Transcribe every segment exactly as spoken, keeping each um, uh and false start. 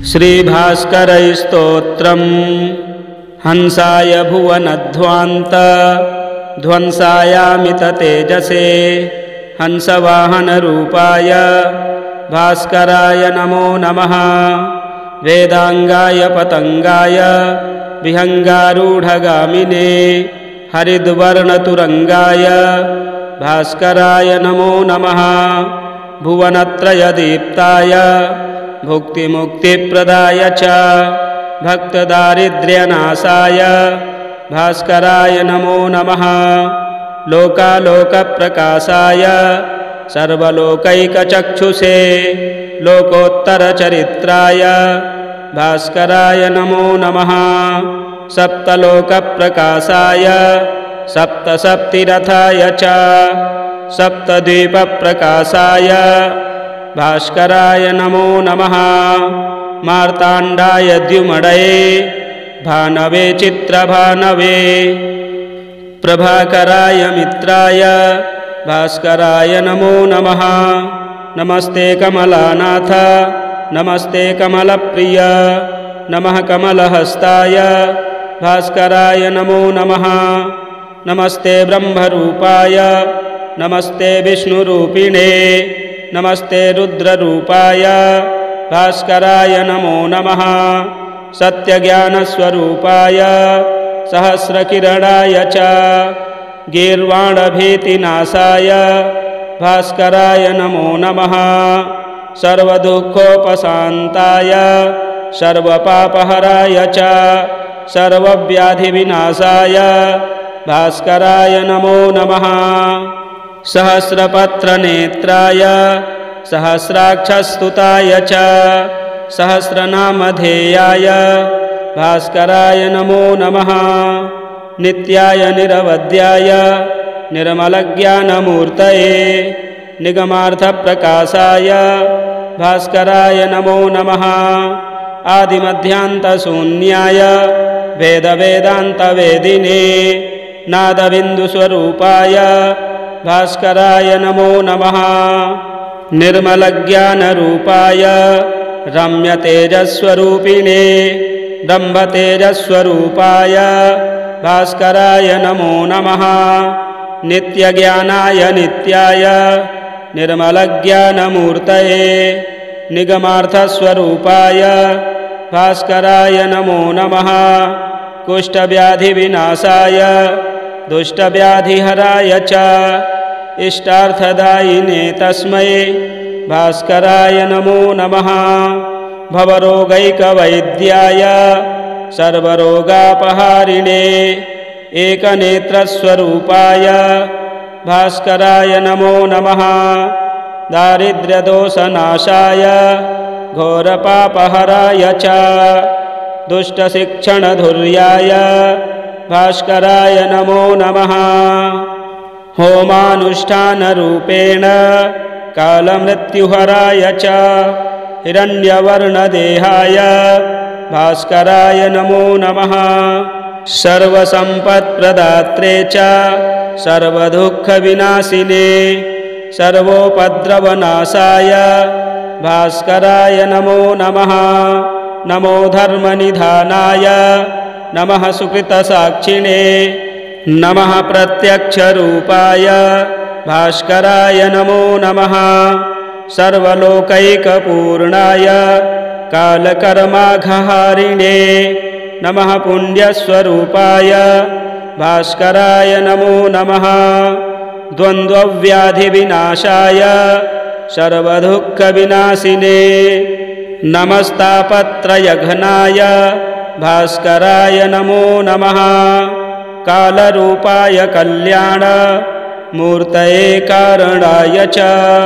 श्रीभास्करस्तोत्रम् हंसाय भुवनध्वान्त ध्वंसायामित तेजसे हंसवाहनरूपाय भास्कराय नमो नमः। वेदांगाय पतंगाय विहंगारूढ़गामिने हरिद्वर्णतुरंगाय भास्कराय नमो नमः। भुवनत्रयदीप्ताय भुक्तिमुक्तिप्रदाय च भक्तदारिद्र्यनाशाय भास्कराय नमो नमः। लोकालोकप्रकाशाय सर्वलोकैकचक्षुषे लोकोत्तरचरित्राय भास्कराय नमो नमः। सप्तलोकप्रकाशाय सप्तसप्तिरथाय च सप्तद्वीपप्रकाशाय भास्कराय नमो नमः। मार्ताण्डाय द्युमडये भानवे चित्रभानवे प्रभाकराय मित्राय भास्कराय नमो नमः। नमस्ते कमलानाथ नमस्ते कमलप्रिय नमः कमलहस्ताय भास्कराय नमो नमः। नमस्ते ब्रह्मरूपाय नमस्ते विष्णुरूपिणे नमस्ते रुद्ररूपाय भास्कराय नमो नमः। सत्यज्ञानस्वरूपाय सहस्रकिरणाय च गीर्वाणभीतिनाशाय भास्कराय नमो नमः। सर्वदुःखोपशान्ताय सर्वपापहराय च सर्वव्याधिविनाशाय भास्कराय नमो नमः। सहस्रपत्रनेत्राय सहस्राक्षस्तुताय च सहस्रनामधेयाय भास्कराय नमो नमः। नित्याय निरवध्याय निर्मलज्ञानमूर्तये निगमार्थप्रकाशाय भास्कराय नमो नमः। आदिमध्यान्तशून्याय वेदवेदान्तवेदिने नादबिन्दुस्वरूपाय भास्कराय नमो नमः। निर्मलज्ञानरूपाय रम्यतेजस्वरूपिणे ब्रह्मतेजस्वरूपाय भास्कराय नमो नमः। नित्यज्ञानाय नित्याय निर्मलज्ञानमूर्तये निगमार्थस्वरूपाय भास्कराय नमो नमः। कुष्ठव्याधिविनाशाय दुष्टव्याधिहराय च इष्टार्थदायिने तस्मै भास्कराय नमो नमः। भवरोगैकवैद्याय सर्वरोगापहारिणे एकनेत्रस्वरूपाय भास्कराय नमो नमः। दारिद्र्यदोषनाशाय घोरपापहराय च दुष्टशिक्षणधुर्याय भास्कराय नमो नमः। होमानुष्ठानरूपेण कालमृत्युहराय च हिरण्यवर्णदेहाय भास्कराय नमो नमः। सर्वसम्पत्प्रदात्रे च सर्वदुःखविनाशिने सर्वोपद्रवनाशाय भास्कराय नमो नमः। नमो धर्मनिधानाय नमः सुकृतसाक्षिणे नमः प्रत्यक्षरूपाय भास्कराय नमो नमः। सर्वलोकैकपूर्णाय कालकर्माघहारिणे नमः पुण्यस्वरूपाय भास्कराय नमो नमः। द्वन्द्वव्याधिविनाशाय सर्वदुःखविनाशिने नमस्तापत्रयघ्नाय भास्कराय नमो नमः। कालरूपाय कल्याण मूर्तये कारणाय च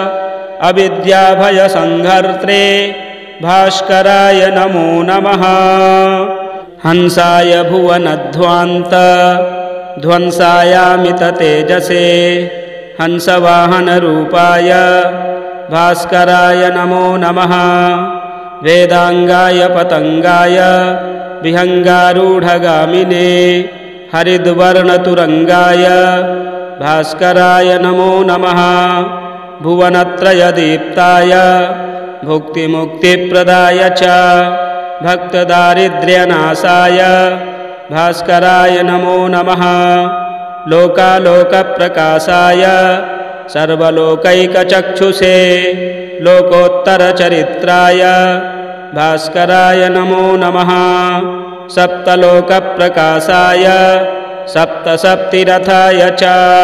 अविद्याभयसंहर्त्रे भास्कराय नमो नमः। हंसाय भुवनध्वान्त ध्वंसायामित तेजसे हंसवाहनरूपाय भास्कराय नमो नमः। वेदांगाय पतंगाय विहंगारूढ़गामिने हरिद्वर्णतुरंगाय भास्कराय नमो नमः। भुवनत्रयदीप्ताय भुक्तिमुक्तिप्रदाय च भक्तदारिद्र्यनाशाय भास्कराय नमो नमः। लोकालोकप्रकाशाय सर्वलोकैकचक्षुषे लोकोत्तरचरित्राय भास्कराय नमो नमः। सप्तलोकप्रकाशाय सप्तसप्तिरथाय च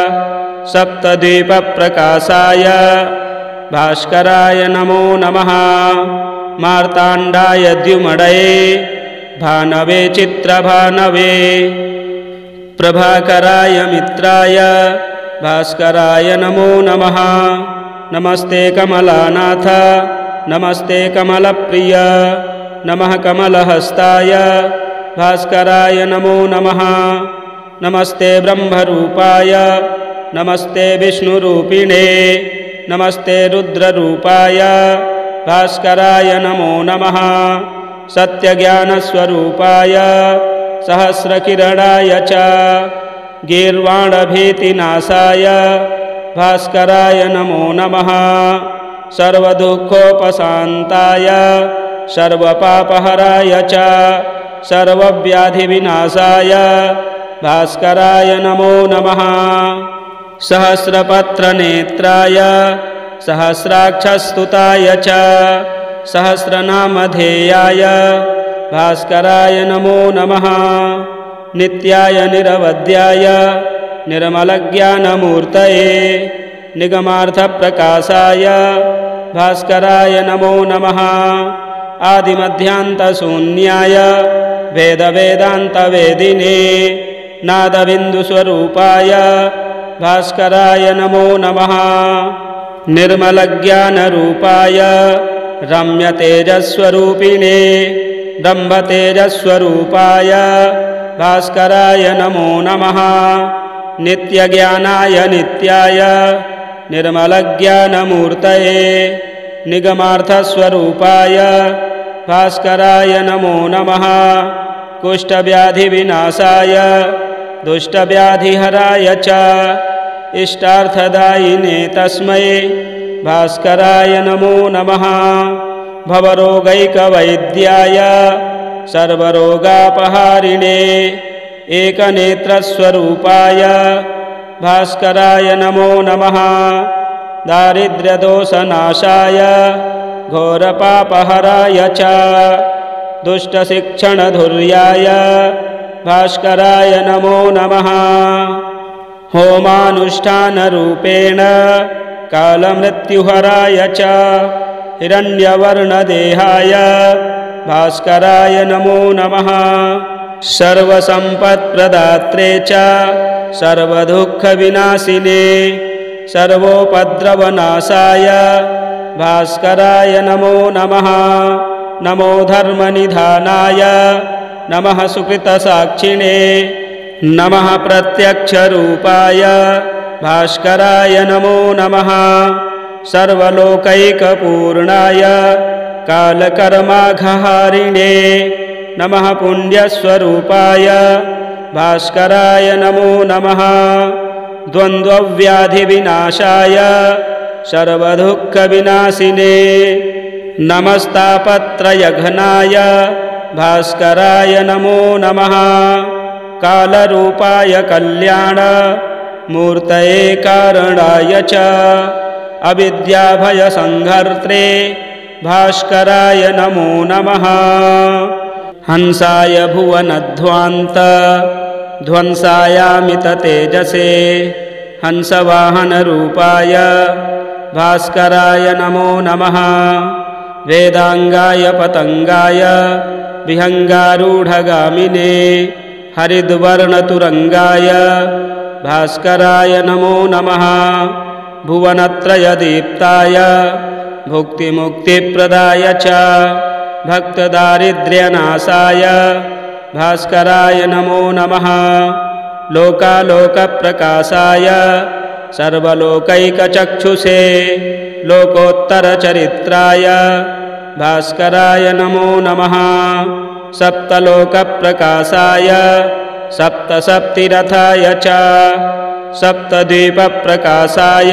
सप्तद्वीपप्रकाशाय भास्कराय नमो नमः। मार्ताण्डाय द्युमडये भानवे चित्रभानवे प्रभाकराय मित्राय भास्कराय नमो नमः। नमस्ते कमलानाथ नमस्ते कमलप्रिय नमः कमलहस्ताय भास्कराय नमो नमः। नमस्ते ब्रह्मरूपाय नमस्ते विष्णुरूपिणे नमस्ते रुद्ररूपाय भास्कराय नमो नमः। सत्यज्ञानस्वरूपाय सहस्रकिरणाय च गीर्वाणभीतिनाशाय भास्कराय नमो नमः। सर्वदुःखोपशान्ताय सर्वपापहराय च सर्वव्याधिविनाशाय भास्कराय नमो नमः। सहस्रपत्रनेत्राय सहस्राक्षस्तुताय च सहस्रनामधेयाय भास्कराय नमो नमः। नित्याय निरवध्याय निर्मलज्ञानमूर्तये निगमार्थप्रकाशाय भास्कराय नमो नमः। आदिमध्यान्तशून्याय वेदवेदान्तवेदिने नादबिन्दुस्वरूपाय भास्कराय नमो नमः। निर्मलज्ञानरूपाय रम्यतेजस्वरूपिणे ब्रह्मतेजस्वरूपाय भास्कराय नमो नमः। नित्यज्ञानाय नित्याय निर्मलज्ञानमूर्तये निगमार्थस्वरूपाय भास्कराय नमो नमः। कुष्ठव्याधिविनाशाय दुष्टव्याधिहराय च इष्टार्थदायिने तस्मै भास्कराय नमो नमः। भवरोगैकवैद्याय सर्वरोगापहारिणे एकनेत्रस्वरूपाय भास्कराय नमो नमः। दारिद्र्यदोषनाशाय घोरपापहराय च दुष्टशिक्षणधुर्याय भास्कराय नमो नमः। होमानुष्ठानरूपेण कालमृत्युहराय च हिरण्यवर्णदेहाय भास्कराय नमो नमः। सर्वसम्पत्प्रदात्रे च सर्वदुःखविनाशिने सर्वोपद्रवनाशाय भास्कराय नमो नमः। नमो धर्मनिधानाय नमः सुकृतसाक्षिणे नमः प्रत्यक्षरूपाय भास्कराय नमो नमः। सर्वलोकैकपूर्णाय कालकर्माघहारिणे नमः पुण्यस्वरूपाय भास्कराय नमो नमः। द्वन्द्वव्याधिविनाशाय सर्वदुःखविनाशिने नमस्तापत्रयघ्नाय भास्कराय नमो नमः। कालरूपाय कल्याण मूर्तये कारणाय च अविद्याभयसंहर्त्रे भास्कराय नमो नमः। हंसाय भुवनध्वान्त ध्वंसायामिततेजसे हंसवाहनरूपाय भास्कराय नमो नमः। वेदांगाय पतंगाय विहंगारूढ़गामिने हरिद्वर्णतुरंगाय भास्कराय नमो नमः। भुवनत्रयदीप्ताय भुक्तिमुक्तिप्रदाय च भक्तदारिद्र्यनाशाय भास्कराय नमो नमः। लोकालोकप्रकाशाय सर्वलोकैकचक्षुषे लोकोत्तरचरित्राय भास्कराय नमो नमः। सप्तलोकप्रकाशाय सप्तसप्तिरथाय च सप्तद्वीपप्रकाशाय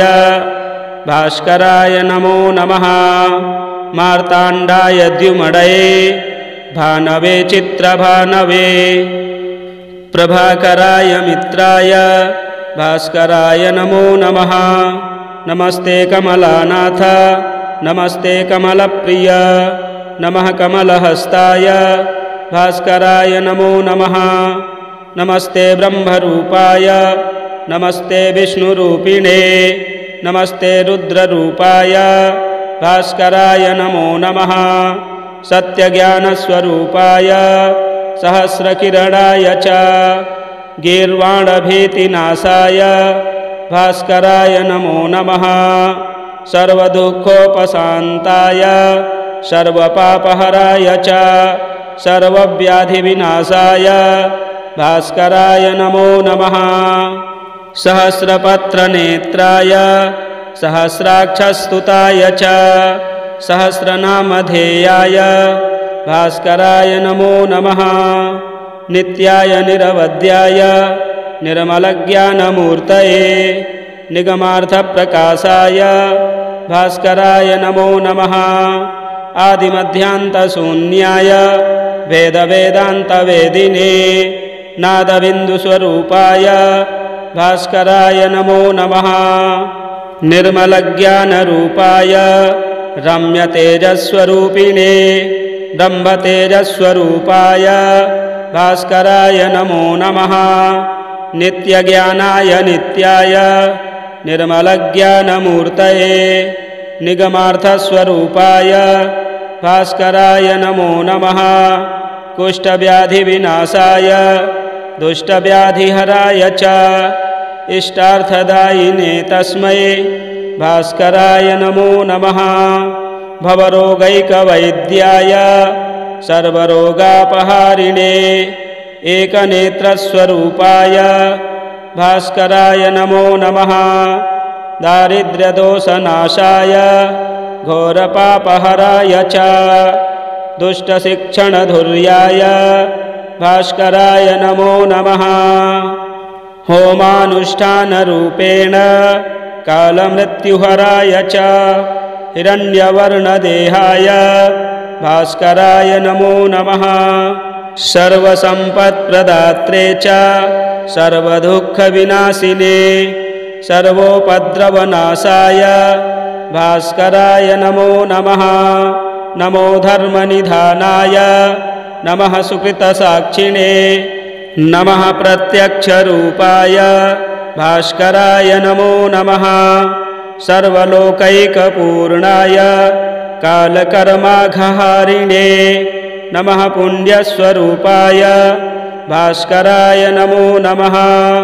भास्कराय नमो नमः। मार्ताण्डाय द्युमडये भानवे चित्रभानवे प्रभाकराय मित्राय भास्कराय नमो नमः। नमस्ते कमलानाथ नमस्ते कमलप्रिय नमः कमलहस्ताय भास्कराय नमो नमः। नमस्ते ब्रह्मरूपाय नमस्ते विष्णुरूपिणे नमस्ते रुद्ररूपाय भास्कराय नमो नमः। सत्यज्ञानस्वरूपाय सहस्रकिरणाय च गीर्वाणभीतिनाशाय भास्कराय नमो नमः। सर्वदुःखोपशान्ताय सर्वपापहराय च सर्वव्याधिविनाशाय भास्कराय नमो नमः। सहस्रपत्रनेत्राय सहस्राक्षस्तुताय च सहस्रनामधेयाय भास्कराय नमो नमः। नित्याय निरवध्याय निर्मलज्ञानमूर्तये निगमार्थप्रकाशाय भास्कराय नमो नमः। आदिमध्यान्तशून्याय वेदवेदान्तवेदिने नादबिन्दुस्वरूपाय भास्कराय नमो नमः। निर्मलज्ञानरूपाय रम्यतेजस्वरूपिणे ब्रह्मतेजस्वरूपाय भास्कराय नमो नमः। नित्यज्ञानाय नित्याय निर्मलज्ञानमूर्तये निगमार्थस्वरूपाय भास्कराय नमो नमः। कुष्ठव्याधिविनाशाय दुष्टव्याधिहराय च इष्टार्थदायिने तस्मै भास्कराय नमो नमः। भवरोगैकवैद्याय सर्वरोगापहारिणे एकनेत्रस्वरूपाय भास्कराय नमो नमः। दारिद्र्यदोषनाशाय घोरपापहराय च दुष्टशिक्षणधुर्याय भास्कराय नमो नमः। होमानुष्ठानरूपेण कालमृत्युहराय च हिरण्यवर्णदेहाय भास्कराय नमो नमः। सर्वसम्पत्प्रदात्रे च सर्वदुःखविनाशिने सर्वोपद्रवनाशाय भास्कराय नमो नमः। नमो धर्मनिधानाय नमः सुकृतसाक्षिणे नमः प्रत्यक्षरूपाय भास्कराय नमो नमः। सर्वलोकैकपूर्णाय कालकर्माघहारिणे नमः पुण्यस्वरूपाय भास्कराय नमो नमः।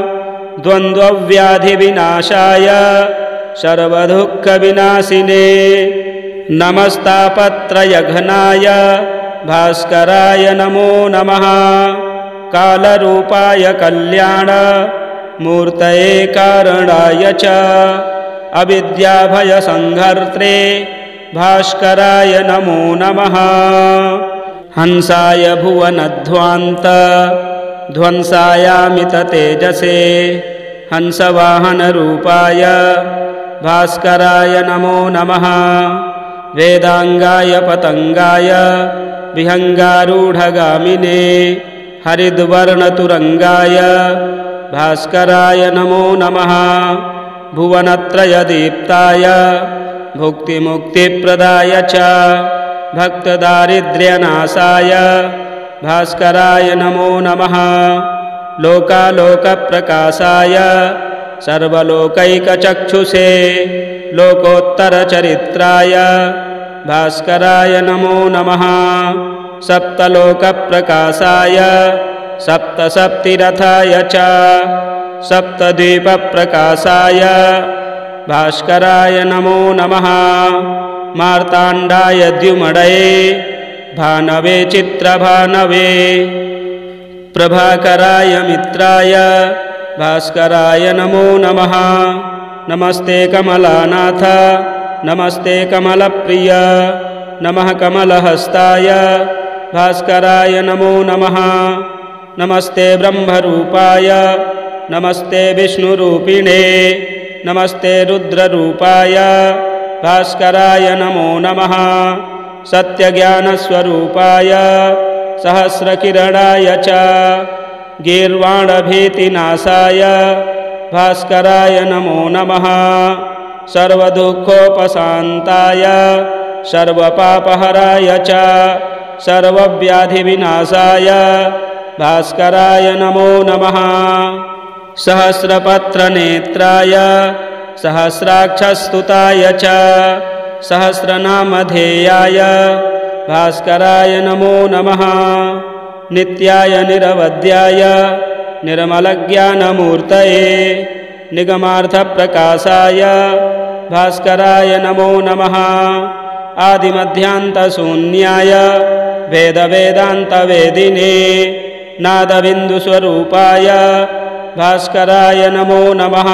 द्वन्द्वव्याधिविनाशाय सर्वदुःखविनाशिने नमस्तापत्रयघनाय भास्कराय नमो नमः। कालरूपाय कल्याण मूर्तये कारणाय च अविद्याभयसंहर्त्रे भास्कराय नमो नमः। हंसाय भुवनध्वान्त ध्वंसायामिततेजसे हंसवाहनरूपाय भास्कराय नमो नमः। वेदांगाय पतंगाय विहंगारूढ़गामिने हरिद्वर्णतुरंगाय भास्कराय नमो नमः। भुवनत्रयदीप्ताय भुक्तिमुक्तिप्रदाय च भक्तदारिद्र्यनाशाय भास्कराय नमो नमः। लोकालोकप्रकाशाय सर्वलोकैकचक्षुषे लोकोत्तरचरित्राय भास्कराय नमो नमः। सप्तलोकप्रकाशाय सप्तसप्तिरथाय च सप्तद्वीपप्रकाशाय भास्कराय नमो नमः। मार्ताण्डाय द्युमडये भानवे चित्रभानवे प्रभाकराय मित्राय भास्कराय नमो नमः। नमस्ते कमलानाथ नमस्ते कमलप्रिय नमः कमलहस्ताय भास्कराय नमो नमः। नमस्ते ब्रह्मरूपाय नमस्ते विष्णुरूपिणे नमस्ते रुद्ररूपाय भास्कराय नमो नमः। सत्यज्ञानस्वरूपाय सहस्रकिरणाय च गीर्वाणभीतिनाशाय भास्कराय नमो नमः सर्वदुःखोपशान्ताय सर्वपापहराय च सर्वव्याधिविनाशाय भास्कराय नमो नमः सहस्रपत्रनेत्राय सहस्राक्षस्तुताय च सहस्रनामधेयाय भास्कराय नमो नमः नित्याय निरवध्याय निर्मलज्ञानमूर्तये निगमार्थप्रकाशाय भास्कराय नमो नमः आदिमध्यान्तशून्याय वेदवेदान्तवेदिने नादबिन्दुस्वरूपाय भास्कराय नमो नमः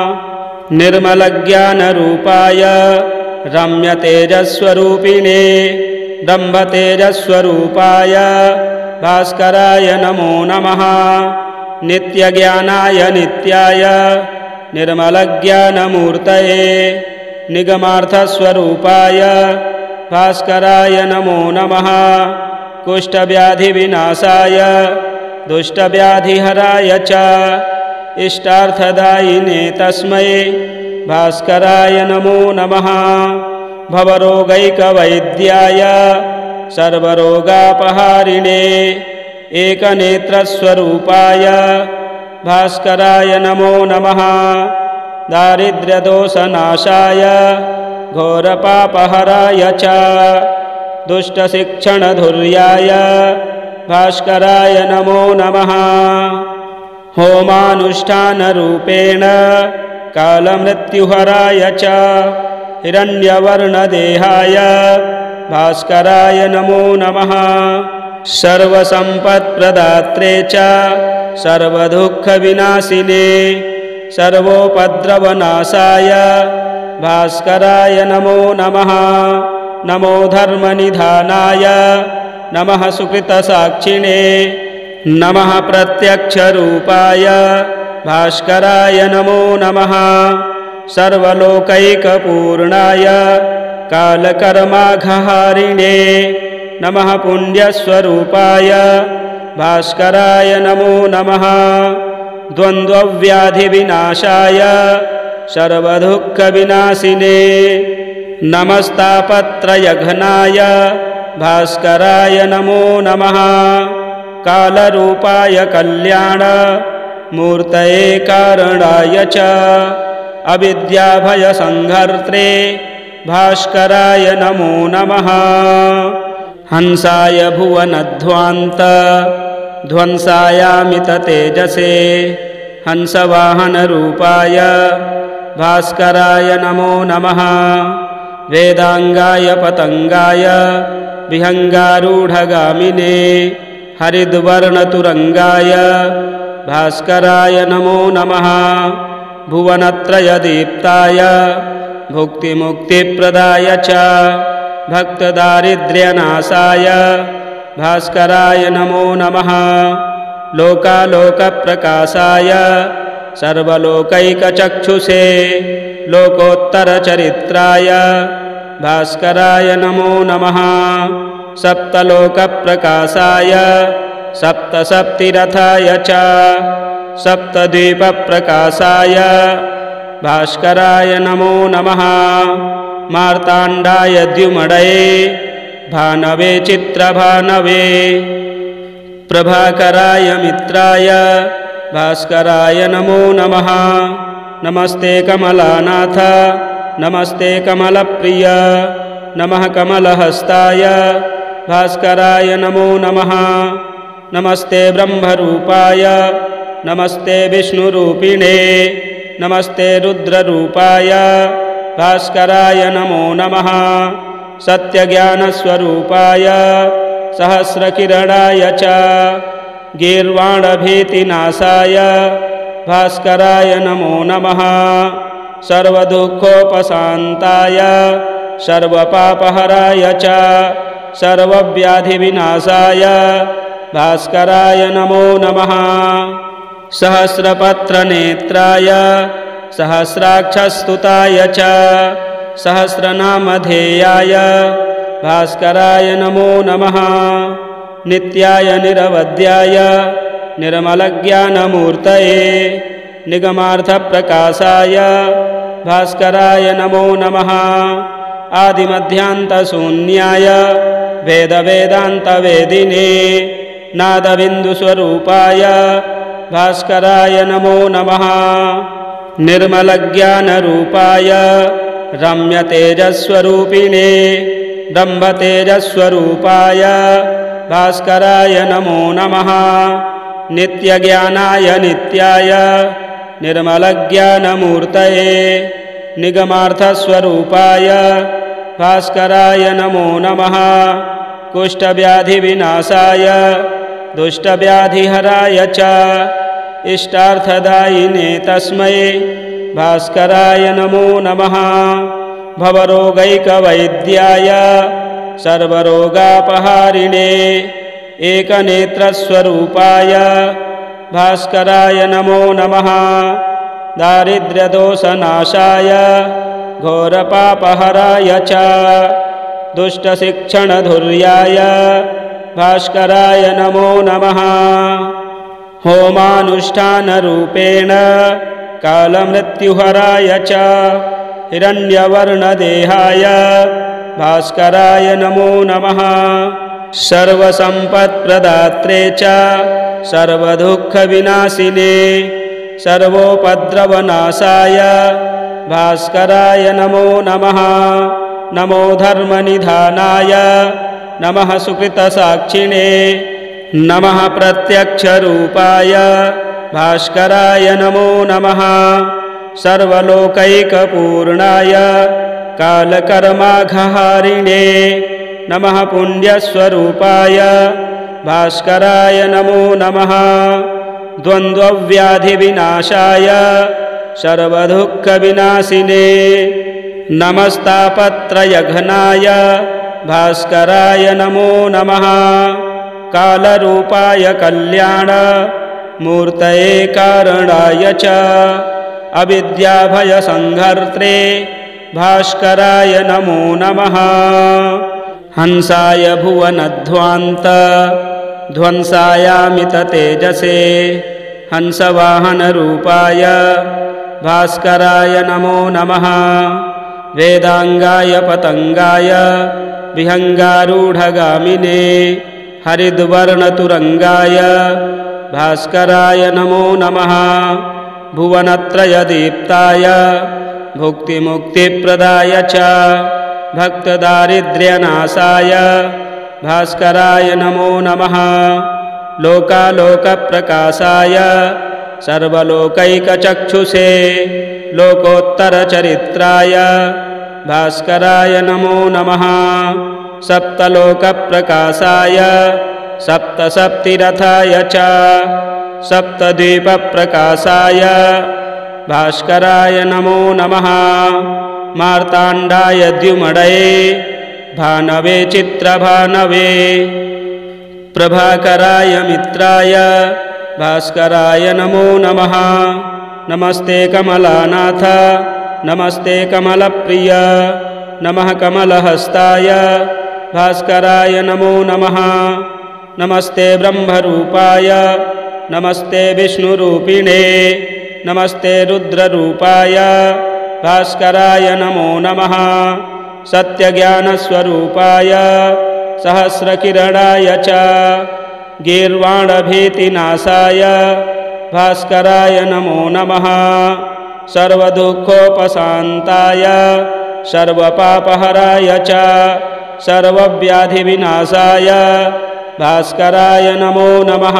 निर्मलज्ञानरूपाय रम्यतेजस्वरूपिणे ब्रह्मतेजस्वरूपाय भास्कराय नमो नमः नित्यज्ञानाय नित्याय निर्मलज्ञानमूर्तये निगमार्थस्वरूपाय भास्कराय नमो नमः कुष्ठव्याधिविनाशाय दुष्टव्याधिहराय च इष्टार्थदायिने तस्मै भास्कराय नमो नमः भवरोगैकवैद्याय सर्वरोगापहारिणे एकनेत्रस्वरूपाय भास्कराय नमो नमः दारिद्र्यदोषनाशाय घोरपापहराय च दुष्टशिक्षणधुर्याय भास्कराय नमो नमः होमानुष्ठानरूपेण कालमृत्युहराय च हिरण्यवर्णदेहाय भास्कराय नमो नमः सर्वसम्पत्प्रदात्रे च सर्वदुःखविनाशिने सर्वोपद्रवनाशाय भास्कराय नमो नमः नमो धर्मनिधानाय नमः सुकृतसाक्षिणे नमः प्रत्यक्षरूपाय भास्कराय नमो नमः सर्वलोकैकपूर्णाय कालकर्माघहारिणे नमः पुण्यस्वरूपाय भास्कराय नमो नमः द्वन्द्वव्याधिविनाशाय सर्वदुःखविनाशिने नमस्तापत्रयघनाय भास्कराय नमो नमः कालरूपाय कल्याण मूर्तये कारणाय च अविद्याभयसंहर्त्रे भास्कराय नमो नमः हंसाय भुवनध्वान्त ध्वंसायामिततेजसे हंसवाहनरूपाय भास्कराय नमो नमः वेदांगाय पतंगाय विहंगारूढ़गामिने हरिद्वर्णतुरंगाय भास्कराय नमो नमः भुवनत्रयदीप्ताय भुक्तिमुक्तिप्रदाय च भक्तदारिद्र्यनाशाय भास्कराय नमो नमः लोकालोकप्रकाशाय सर्वलोकैकचक्षुषे लोकोत्तरचरित्राय भास्कराय नमो नमः सप्तलोकप्रकाशाय सप्तसप्तिरथाय च सप्तद्वीपप्रकाशाय भास्कराय नमो नमः मार्ताण्डाय द्युमडये भानवे चित्रभानवे प्रभाकराय मित्राय भास्कराय नमो नमः नमस्ते कमलानाथ नमस्ते कमलप्रिय नमः कमलहस्ताय भास्कराय नमो नमः नमस्ते ब्रह्मरूपाय नमस्ते विष्णुरूपिणे नमस्ते रुद्ररूपाय भास्कराय नमो नमः सत्यज्ञानस्वरूपाय सहस्रकिरणाय च गीर्वाणभीतिनाशाय भास्कराय नमो नमः सर्वदुःखोपशान्ताय सर्वपापहराय च सर्वव्याधिविनाशाय भास्कराय नमो नमः सहस्रपत्रनेत्राय सहस्राक्षस्तुताय च सहस्रनामधेयाय भास्कराय नमो नमः नित्याय निरवध्याय निर्मलज्ञानमूर्तये निगमार्थप्रकाशाय भास्कराय नमो नमः। आदिमध्यान्तशून्याय वेदवेदान्तवेदिने नादबिन्दुस्वरूपाय भास्कराय नमो नमः। निर्मलज्ञानरूपाय रम्यतेजस्वरूपिणे ब्रह्मतेजस्वरूपाय भास्कराय नमो नमः। नित्यज्ञानाय नित्याय निर्मलज्ञानमूर्तये निगमार्थस्वरूपाय भास्कराय नमो नमः। कुष्ठव्याधिविनाशाय दुष्टव्याधिहराय च इष्टार्थदायिने तस्मै भास्कराय नमो नमः। भवरोगैकवैद्याय सर्वरोगापहारिणे एकनेत्रस्वरूपाय भास्कराय नमो नमः। दारिद्र्यदोषनाशाय घोरपापहराय च दुष्टशिक्षणधुर्याय भास्कराय नमो नमः। होमानुष्ठानरूपेण कालमृत्युहराय च हिरण्यवर्णदेहाय भास्कराय नमो नमः। सर्वसम्पत्प्रदात्रे च सर्वदुःखविनाशिने सर्वोपद्रवनाशाय भास्कराय नमो नमः। नमो धर्मनिधानाय नमः सुकृतसाक्षिणे नमः प्रत्यक्षरूपाय भास्कराय नमो नमः। सर्वलोकैकपूर्णाय कालकर्माघहारिणे नमः पुण्यस्वरूपाय भास्कराय नमो नमः। द्वन्द्वव्याधिविनाशाय सर्वदुःखविनाशिने नमस्तापत्रयघ्नाय भास्कराय नमो नमः। कालरूपाय कल्याण मूर्तये कारणाय च अविद्याभयसंहर्त्रे भास्कराय नमो नमः। हंसाय भुवनध्वान्त ध्वंसायामिततेजसे हंसवाहनरूपाय भास्कराय नमो नमः। वेदांगाय पतंगाय विहंगारूढ़गामिने हरिद्वर्णतुरंगाय भास्कराय नमो नमः। भुवनत्रयदीप्ताय भुक्तिमुक्तिप्रदाय च भक्तदारिद्र्यनाशाय भास्कराय नमो नमः। लोकालोकप्रकाशाय सर्वलोकैकचक्षुषे लोकोत्तरचरित्राय भास्कराय नमो नमः। सप्तलोकप्रकाशाय सप्तसप्तिरथाय च सप्तद्वीपप्रकाशाय भास्कराय नमो नमः। मार्ताण्डाय द्युमडये भानवे चित्रभानवे प्रभाकराय मित्राय भास्कराय नमो नमः। नमस्ते कमलानाथ नमस्ते कमलप्रिय नमः कमलहस्ताय भास्कराय नमो नमः। नमस्ते ब्रह्मरूपाय नमस्ते विष्णुरूपिणे नमस्ते रुद्ररूपाय भास्कराय नमो नमः। सत्यज्ञानस्वरूपाय सहस्रकिरणाय च गीर्वाणभीतिनाशाय भास्कराय नमो नमः। सर्वदुःखोपशान्ताय सर्वपापहराय च सर्वव्याधिविनाशाय भास्कराय नमो नमः।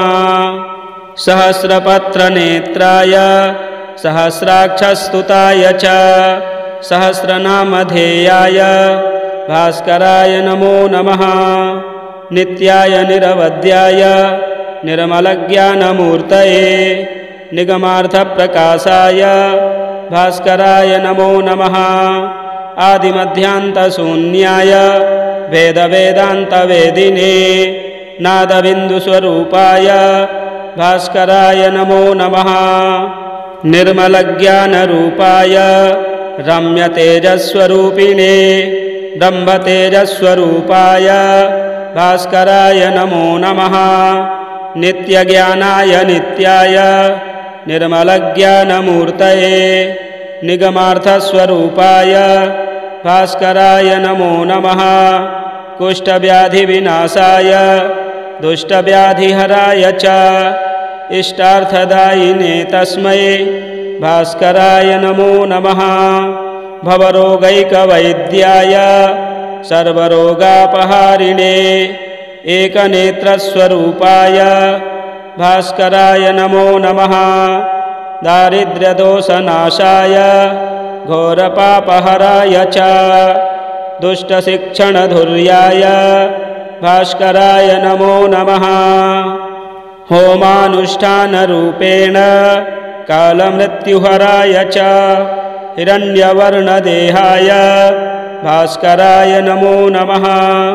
सहस्रपत्रनेत्राय सहस्राक्षस्तुताय च सहस्रनामधेयाय भास्कराय नमो नमः। नित्याय निरवध्याय निर्मलज्ञानमूर्तये निगमार्थप्रकाशाय भास्कराय नमो नमः। आदिमध्यान्तशून्याय वेदवेदान्तवेदिने नादबिन्दुस्वरूपाय भास्कराय नमो नमः। निर्मलज्ञानरूपाय रम्यतेजस्वरूपिणे ब्रह्मतेजस्वरूपाय भास्कराय नमो नमः। नित्यज्ञानाय नित्याय निर्मलज्ञानमूर्तये निगमार्थस्वरूपाय भास्कराय नमो नमः। कुष्ठव्याधिविनाशाय दुष्टव्याधिहराय च इष्टार्थदायिने तस्मै भास्कराय नमो नमः। भवरोगैकवैद्याय सर्वरोगापहारिणे एकनेत्रस्वरूपाय भास्कराय नमो नमः। दारिद्र्यदोषनाशाय घोरपापहराय च दुष्टशिक्षणधुर्याय भास्कराय नमो नमः। होमानुष्ठानरूपेण कालमृत्युहराय च हिरण्यवर्णदेहाय भास्कराय नमो नमः।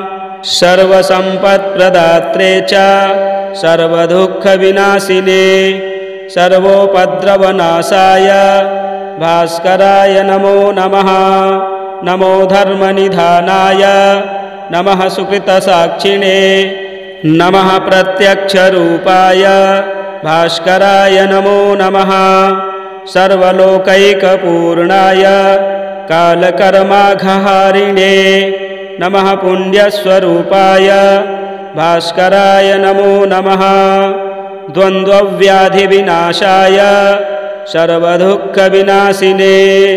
सर्वसम्पत्प्रदात्रे च सर्वदुःखविनाशिने सर्वोपद्रवनाशाय भास्कराय नमो नमः। नमो धर्मनिधानाय नमः सुकृतसाक्षिणे नमः प्रत्यक्षरूपाय भास्कराय नमो नमः। सर्वलोकैकपूर्णाय कालकर्माघहारिणे नमः पुण्यस्वरूपाय भास्कराय नमो नमः। द्वन्द्वव्याधिविनाशाय सर्वदुःखविनाशिने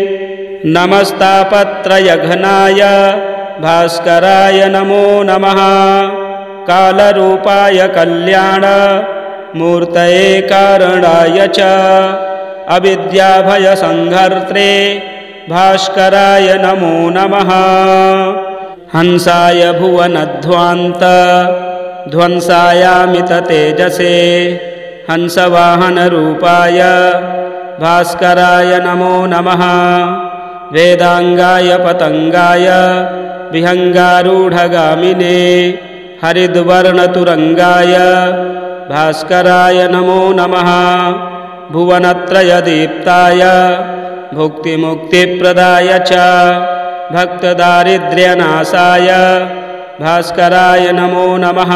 नमस्तापत्रयघ्नाय भास्कराय नमो नमः। कालरूपाय कल्याण मूर्तये कारणाय च अविद्याभयसंहर्त्रे भास्कराय नमो नमः। हंसाय भुवनध्वान्त ध्वंसायामिततेजसे हंसवाहनरूपाय भास्कराय नमो नमः। वेदांगाय पतंगाय विहंगारूढ़गामिने हरिद्वर्णतुरंगाय भास्कराय नमो नमः। भुवनत्रयदीप्ताय भुक्तिमुक्तिप्रदाय च भक्तदारिद्र्यनाशाय भास्कराय नमो नमः।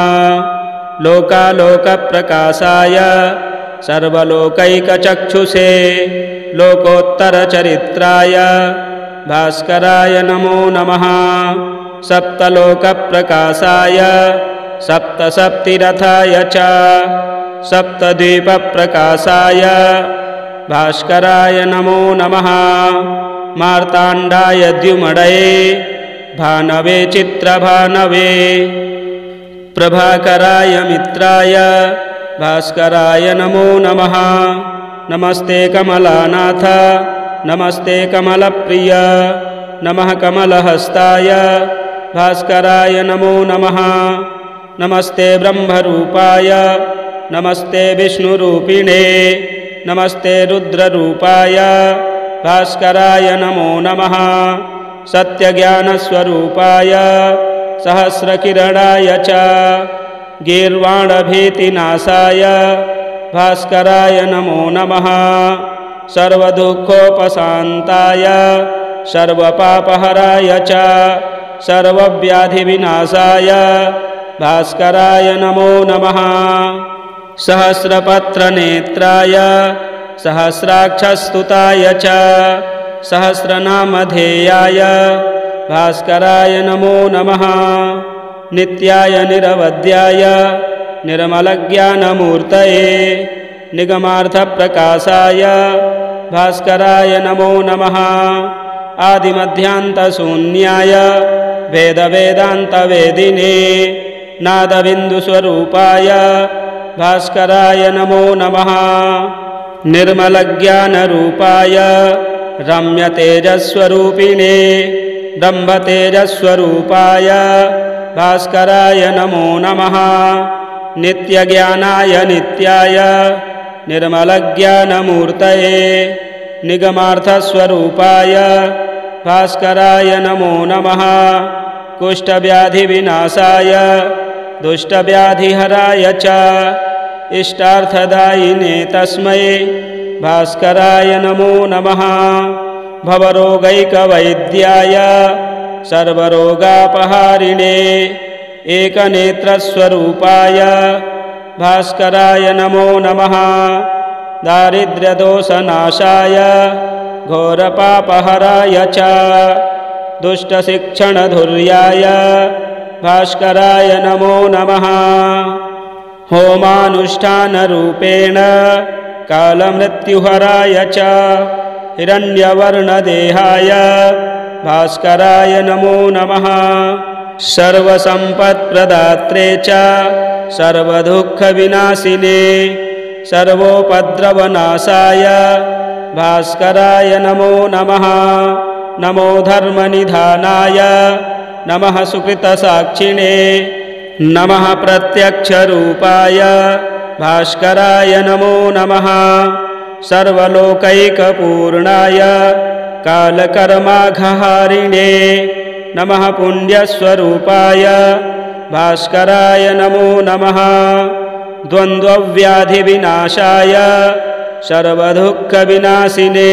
लोकालोकप्रकाशाय सर्वलोकैकचक्षुषे लोकोत्तरचरित्राय भास्कराय नमो नमः। सप्तलोकप्रकाशाय सप्तसप्तिरथाय च सप्तद्वीपप्रकाशाय भास्कराय नमो नमः। मार्ताण्डाय द्युमडये भानवे चित्रभानवे प्रभाकराय मित्राय भास्कराय नमो नमः। नमस्ते कमलानाथ नमस्ते कमलप्रिय नमः कमलहस्ताय भास्कराय नमो नमः। नमस्ते ब्रह्मरूपाय नमस्ते विष्णुरूपिणे नमस्ते रुद्ररूपाय भास्कराय नमो नमः। सत्यज्ञानस्वरूपाय सहस्रकिरणाय च गीर्वाणभीतिनाशाय भास्कराय नमो नमः। सर्वदुःखोपशान्ताय सर्वपापहराय च सर्वव्याधिविनाशाय भास्कराय नमो नमः। सहस्रपत्रनेत्राय सहस्राक्षस्तुताय च सहस्रनामधेयाय भास्कराय नमो नमः। नित्याय निरवध्याय निर्मलज्ञानमूर्तये निगमार्थप्रकाशाय भास्कराय नमो नमः। आदिमध्यान्तशून्याय वेदवेदान्तवेदिने नादबिन्दुस्वरूपाय भास्कराय नमो नमः। निर्मलज्ञानरूपाय रम्यतेजस्वरूपिणे ब्रह्मतेजस्वरूपाय भास्कराय नमो नमः। नित्यज्ञानाय नित्याय निर्मलज्ञानमूर्तये निगमार्थस्वरूपाय भास्कराय नमो नमः। कुष्ठव्याधिविनाशाय दुष्टव्याधिहराय च इष्टार्थदायिने तस्मै भास्कराय नमो नमः। भवरोगैकवैद्याय सर्वरोगापहारिणे एकनेत्रस्वरूपाय भास्कराय नमो नमः। दारिद्र्यदोषनाशाय घोरपापहराय च दुष्टशिक्षणधुर्याय भास्कराय नमो नमः। होमानुष्ठानरूपेण कालमृत्युहराय च हिरण्यवर्णदेहाय भास्कराय नमो नमः। सर्वसम्पत्प्रदात्रे च सर्वदुःखविनाशिने सर्वोपद्रवनाशाय भास्कराय नमो नमः। नमो धर्मनिधानाय नमः सुकृतसाक्षिणे नमः प्रत्यक्षरूपाय भास्कराय नमो नमः। सर्वलोकैकपूर्णाय कालकर्माघहारिणे नमः पुण्यस्वरूपाय भास्कराय नमो नमः। द्वन्द्वव्याधिविनाशाय सर्वदुःखविनाशिने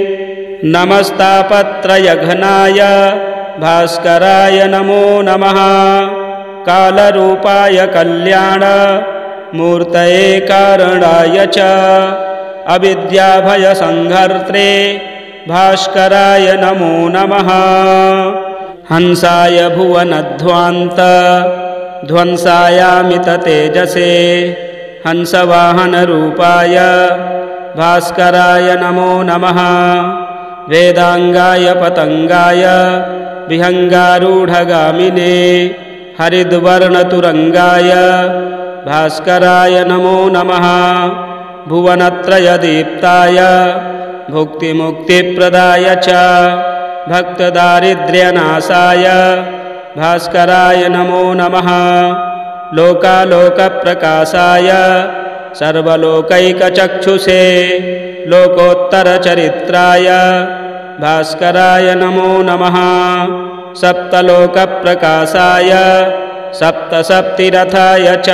नमस्तापत्रयघ्नाय भास्कराय नमो नमः। कालरूपाय कल्याण मूर्तये कारणाय च अविद्याभयसंहर्त्रे भास्कराय नमो नमः। हंसाय भुवनध्वान्त ध्वंसायामिततेजसे हंसवाहनरूपाय भास्कराय नमो नमः। वेदांगाय पतंगाय विहंगारूढ़गामिने हरिद्वर्णतुरंगाय भास्कराय नमो नमः। भुवनत्रयदीप्ताय भुक्तिमुक्तिप्रदाय च भक्तदारिद्र्यनाशाय भास्कराय नमो नमः। लोकालोकप्रकाशाय सर्वलोकैकचक्षुषे लोकोत्तरचरित्राय भास्कराय नमो नमः। सप्तलोकप्रकाशाय सप्तसप्तिरथाय च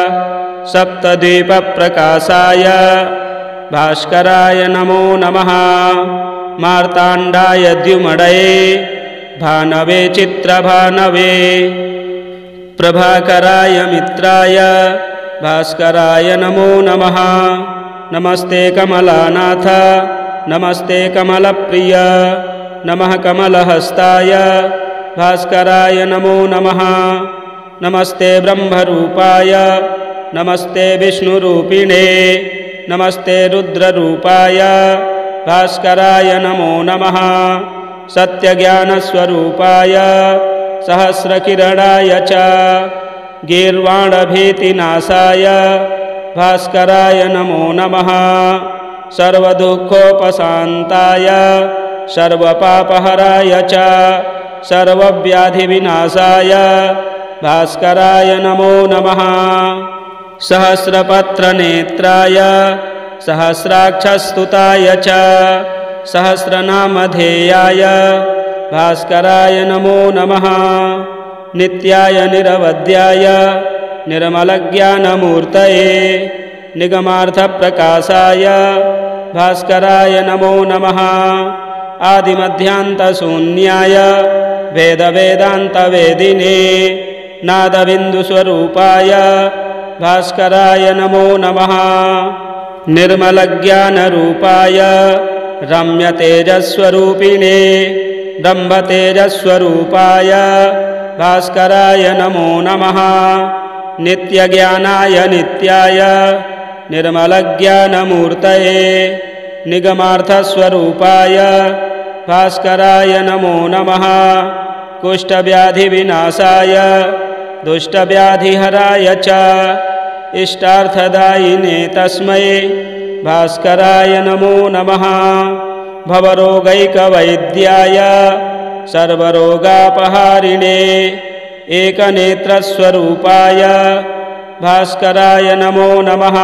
सप्तद्वीपप्रकाशाय भास्कराय नमो नमः। मार्ताण्डाय द्युमडये भानवे चित्रभानवे प्रभाकराय मित्राय भास्कराय नमो नमः। नमस्ते कमलानाथ नमस्ते कमलप्रिय नमः कमलहस्ताय भास्कराय नमो नमः। नमस्ते ब्रह्मरूपाय नमस्ते विष्णुरूपिणे नमस्ते रुद्ररूपाय भास्कराय नमो नमः। सत्यज्ञानस्वरूपाय सहस्रकिरणाय च गीर्वाणभीतिनाशाय भास्कराय नमो नमः। सर्वदुःखोपशान्ताय सर्वपापहराय च सर्वव्याधिविनाशाय भास्कराय नमो नमः। सहस्रपत्रनेत्राय सहस्राक्षस्तुताय च सहस्रनामधेयाय भास्कराय नमो नमः। नित्याय निरवध्याय निर्मलज्ञानमूर्तये निगमार्थप्रकाशाय भास्कराय नमो नमः। आदिमध्यान्तशून्याय वेदवेदान्तवेदिने नादबिन्दुस्वरूपाय भास्कराय नमो नमः। निर्मलज्ञानरूपाय रम्यतेजस्वरूपिणे ब्रह्मतेजस्वरूपाय भास्कराय नमो नमः। नित्यज्ञानाय नित्याय निर्मलज्ञानमूर्तये निगमार्थस्वरूपाय भास्कराय नमो नमः। कुष्ठव्याधिविनाशाय दुष्टव्याधिहराय च इष्टार्थदायिने तस्मै भास्कराय नमो नमः। भवरोगैकवैद्याय सर्वरोगापहारिणे एकनेत्रस्वरूपाय भास्कराय नमो नमः।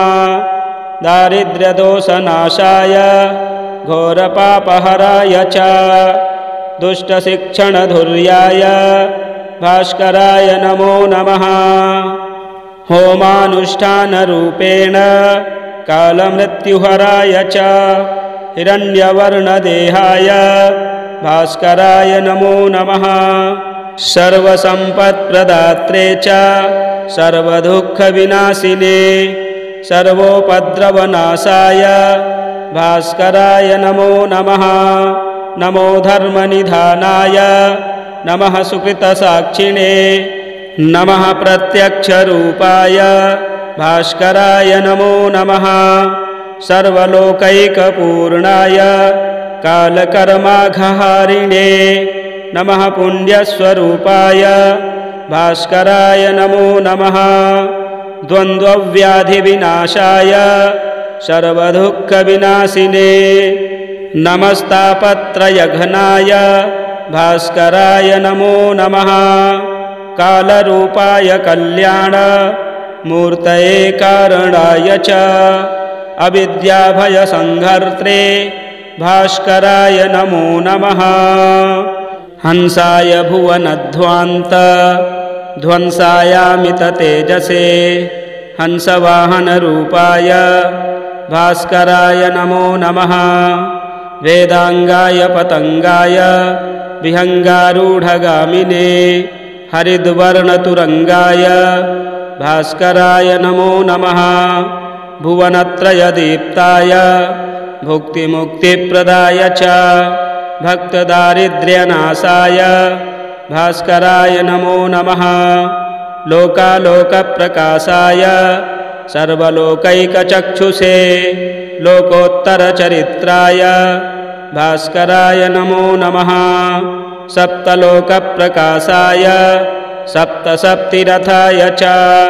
दारिद्र्यदोषनाशाय घोरपापहराय च दुष्टशिक्षणधुर्याय भास्कराय नमो नमः। होमानुष्ठानरूपेण कालमृत्युहराय च हिरण्यवर्णदेहाय भास्कराय नमो नमः। सर्वसम्पत्प्रदात्रे च सर्वदुःखविनाशिने सर्वोपद्रवनाशाय भास्कराय नमो नमः। नमो धर्मनिधानाय नमः सुकृतसाक्षिणे नमः प्रत्यक्षरूपाय भास्कराय नमो नमः। सर्वलोकैकपूर्णाय कालकर्माघहारिणे नमः पुण्यस्वरूपाय भास्कराय नमो नमः। द्वन्द्वव्याधिविनाशाय सर्वदुःखविनाशिने नमस्तापत्रयघ्नाय भास्कराय नमो नमः। कालरूपाय कल्याण मूर्तये कारणाय च अविद्याभयसंहर्त्रे भास्कराय नमो नमः। हंसाय भुवनध्वान्त ध्वंसायामित तेजसे हंसवाहनरूपाय भास्कराय नमो नमः। वेदांगाय पतंगाय विहंगारूढ़गामिने हरिद्वर्णतुरंगाय भास्कराय नमो नमः। भुवनत्रयदीप्ताय भुक्तिमुक्तिप्रदाय च भक्तदारिद्र्यनाशाय भास्कराय नमो नमः। लोकालोकप्रकाशाय सर्वलोकैकचक्षुषे लोकोत्तरचरित्राय भास्कराय नमो नमः। सप्तलोकप्रकाशाय सप्तसप्तिरथाय च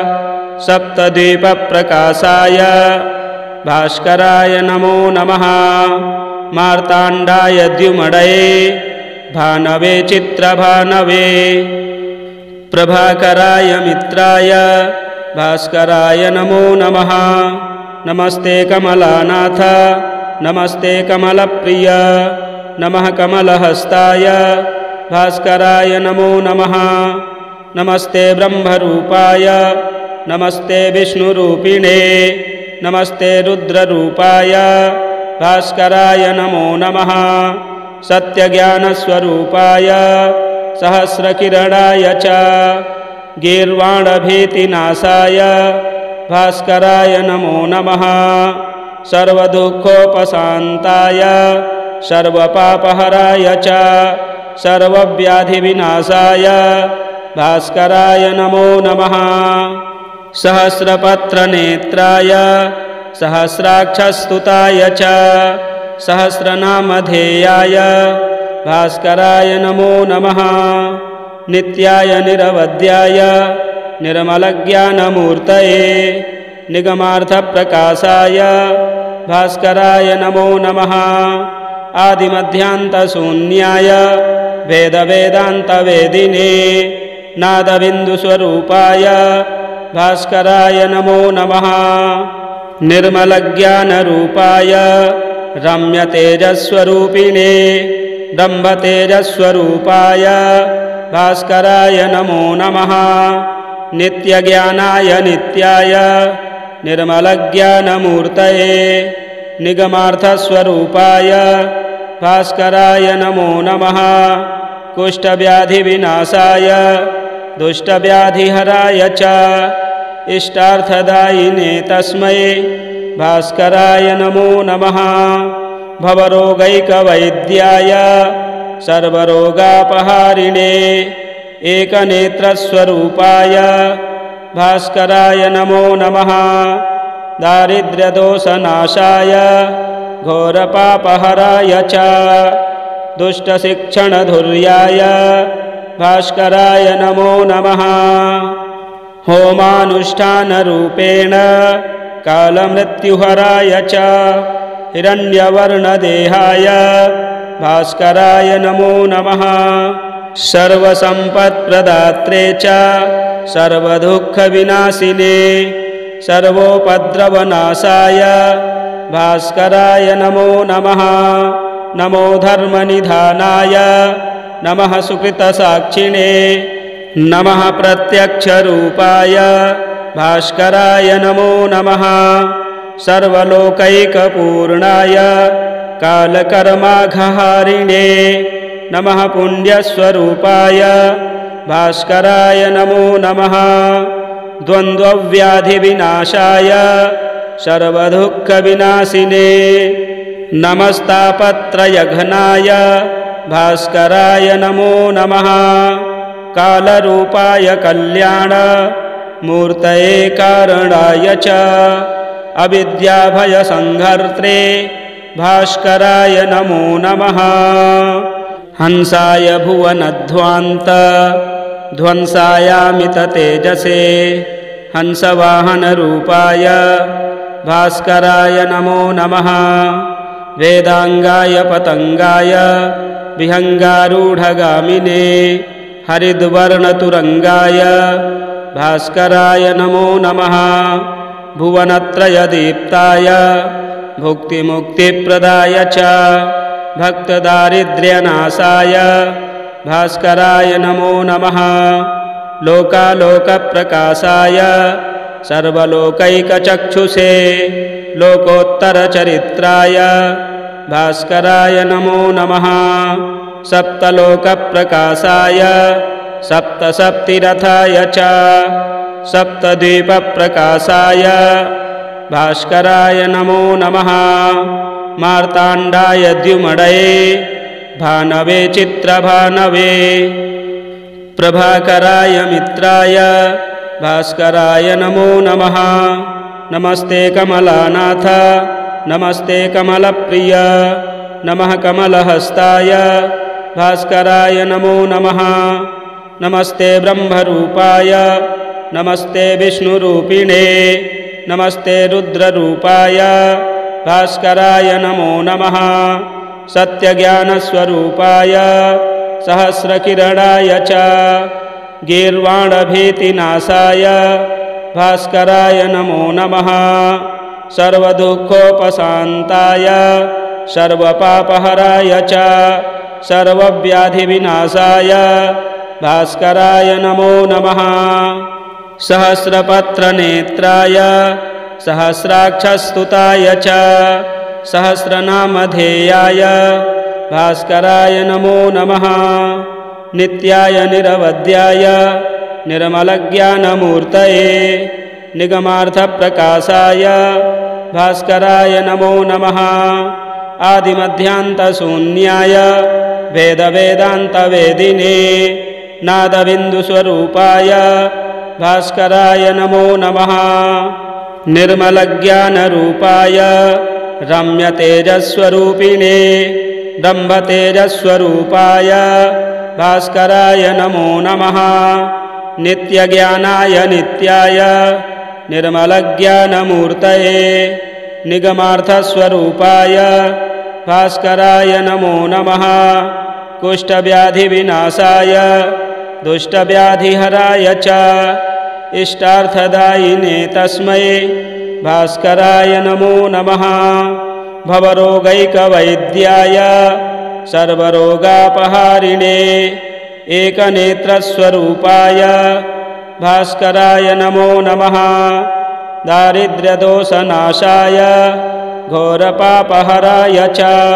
सप्तद्वीपप्रकाशाय भास्कराय नमो नमः। मार्ताण्डाय द्युमडये भानवे चित्रभानवे प्रभाकराय मित्राय भास्कराय नमो नमः। नमस्ते कमलानाथ नमस्ते कमलप्रिय नमः कमलहस्ताय भास्कराय नमो नमः। नमस्ते ब्रह्मरूपाय नमस्ते विष्णुरूपिणे नमस्ते रुद्ररूपाय भास्कराय नमो नमः। सत्यज्ञानस्वरूपाय सहस्रकिरणाय च गीर्वाणभीतिनाशाय भास्कराय नमो नमः। सर्वदुःखोपशान्ताय सर्वपापहराय च सर्वव्याधिविनाशाय भास्कराय नमो नमः। सहस्रपत्रनेत्राय सहस्राक्षस्तुताय च सहस्रनामधेयाय भास्कराय नमो नमः। नित्याय निरवध्याय निर्मलज्ञानमूर्तये निगमार्थप्रकाशाय भास्कराय नमो नमः। आदिमध्यान्तशून्याय वेदवेदान्तवेदिने नादबिन्दुस्वरूपाय भास्कराय नमो नमः। निर्मलज्ञानरूपाय रम्यतेजस्वरूपिणे ब्रह्मतेजस्वरूपाय भास्कराय नमो नमः। नित्यज्ञानाय नित्याय निर्मलज्ञानमूर्तये निगमार्थस्वरूपाय भास्कराय नमो नमः। कुष्ठव्याधिविनाशाय दुष्टव्याधिहराय च इष्टार्थदायिने तस्मै भास्कराय नमो नमः। भवरोगैकवैद्याय सर्वरोगापहारिणे एकनेत्रस्वरूपाय भास्कराय नमो नमः। दारिद्र्यदोषनाशाय घोरपापहराय च दुष्टशिक्षणधुर्याय भास्कराय नमो नमः। होमानुष्ठानरूपेण कालमृत्युहराय च हिरण्यवर्णदेहाय भास्कराय नमो नमः। सर्वसम्पत्प्रदात्रे च सर्वदुःखविनाशिने सर्वोपद्रवनाशाय भास्कराय नमो नमः। नमो धर्मनिधानाय नमः सुकृतसाक्षिणे नमः प्रत्यक्षरूपाय भास्कराय नमो नमः। सर्वलोकैकपूर्णाय कालकर्माघहारिणे नमः पुण्यस्वरूपाय भास्कराय नमो नमः। द्वन्द्वव्याधिविनाशाय सर्वदुःखविनाशिने नमस्तापत्रयघ्नाय भास्कराय नमो नमः। कालरूपाय कल्याण मूर्तये कारणाय च अविद्याभयसंहर्त्रे भास्कराय नमो नमः। हंसाय भुवनध्वान्त ध्वंसायामित तेजसे हंसवाहनरूपाय भास्कराय नमो नमः। वेदांगाय पतंगाय विहंगारूढ़गामिने हरिद्वर्णतुरंगाय भास्कराय नमो नमः। भुवनत्रयदीप्ताय भुक्तिमुक्तिप्रदाय च भक्तदारिद्र्यनाशाय भास्कराय नमो नमः। लोकालोकप्रकाशाय सर्वलोकैकचक्षुषे लोकोत्तरचरित्राय भास्कराय नमो नमः। सप्तलोकप्रकाशाय सप्तसप्तिरथाय च सप्तद्वीपप्रकाशाय भास्कराय नमो नमः। मार्ताण्डाय द्युमडये भानवे चित्रभानवे प्रभाकराय मित्राय भास्कराय नमो नमः। नमस्ते कमलानाथ नमस्ते कमलप्रिय नमः कमलहस्ताय भास्कराय नमो नमः। नमस्ते ब्रह्मरूपाय नमस्ते विष्णुरूपिणे नमस्ते रुद्ररूपाय भास्कराय नमो नमः। सत्यज्ञानस्वरूपाय सहस्रकिरणाय च गीर्वाणभीतिनाशाय भास्कराय नमो नमः। सर्वदुःखोपशान्ताय सर्वपापहराय च सर्वव्याधिविनाशाय भास्कराय नमो नमः। सहस्रपत्रनेत्राय सहस्राक्षस्तुताय च सहस्रनामधेयाय भास्कराय नमो नमः। नित्याय निरवध्याय निर्मलज्ञानमूर्तये निगमार्थप्रकाशाय भास्कराय नमो नमः। आदिमध्यान्तशून्याय वेदवेदान्तवेदिने नादबिन्दुस्वरूपाय भास्कराय नमो नमः। निर्मलज्ञानरूपाय रम्यतेजस्वरूपिणे ब्रह्मतेजस्वरूपाय भास्कराय नमो नमः। नित्यज्ञानाय नित्याय निर्मलज्ञानमूर्तये निगमार्थस्वरूपाय भास्कराय नमो नमः। कुष्ठव्याधिविनाशाय दुष्टव्याधिहराय च इष्टार्थदायिने तस्मै भास्कराय नमो नमः। भवरोगैकवैद्याय सर्वरोगापहारिणे एकनेत्रस्वरूपाय भास्कराय नमो नमः। दारिद्र्यदोषनाशाय घोरपापहराय च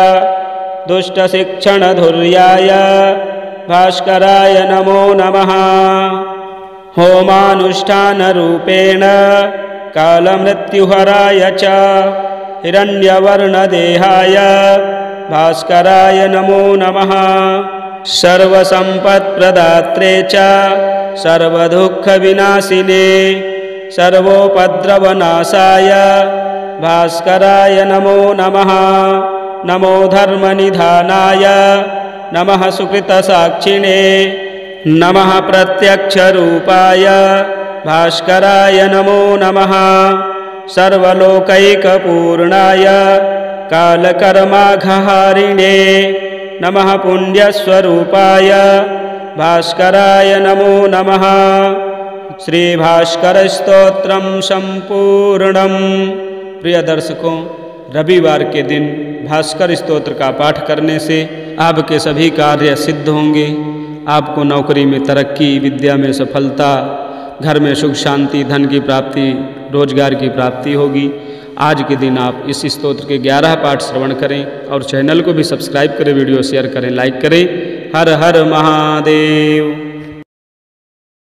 दुष्टशिक्षणधुर्याय भास्कराय नमो नमः। होमानुष्ठानरूपेण कालमृत्युहराय च हिरण्यवर्णदेहाय भास्कराय नमो नमः। सर्वसम्पत्प्रदात्रे च सर्वदुःखविनाशिने सर्वोपद्रवनाशाय भास्कराय नमो नमः। नमो धर्मनिधानाय नमः सुकृतसाक्षिणे नमः प्रत्यक्षरूपाय भास्कराय नमो नमः। सर्वलोकैकपूर्णाय कालकर्माघहारिणे नमः पुण्यस्वरूपाय भास्कराय नमो नमः। श्री भास्कर स्तोत्रम संपूर्णम। प्रिय दर्शकों, रविवार के दिन भास्कर स्तोत्र का पाठ करने से आपके सभी कार्य सिद्ध होंगे। आपको नौकरी में तरक्की, विद्या में सफलता, घर में सुख शांति, धन की प्राप्ति, रोजगार की प्राप्ति होगी। आज के दिन आप इस स्तोत्र के ग्यारह पाठ श्रवण करें और चैनल को भी सब्सक्राइब करें, वीडियो शेयर करें, लाइक करें। हर हर महादेव।